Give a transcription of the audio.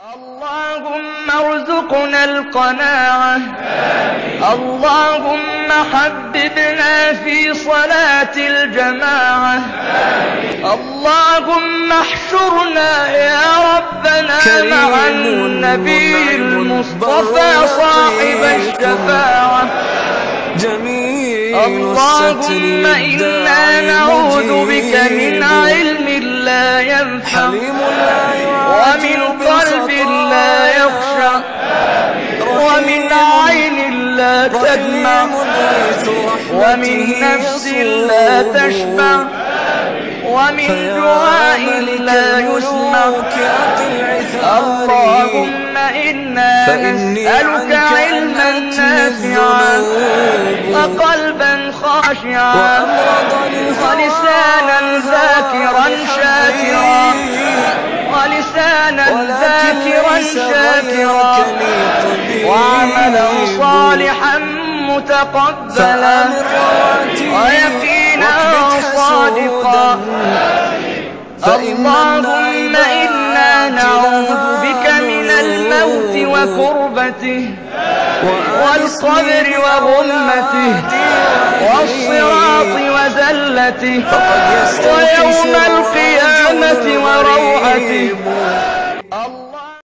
اللهم ارزقنا القناعة. اللهم حببنا في صلاة الجماعة. اللهم احشرنا يا ربنا مع النبي المصطفى صاحب الشفاعة. اللهم إنا نعوذ بك من علم لا ينفع ومن قلب لا يخشع ومن عين لا تدمع ومن نفس لا تشبع ومن دعاء لا يسمع. اللهم إنا نسألك علما نافعا وقلبا خاشعا ولسانا ذاكرا شاكرا وعملا صالحا متقبلا ويقينا صادقا. اللهم إنا نعوذ بك من الموت وكربته والقبر وغمته والصراط وزلته ويوم القيامة وروعته.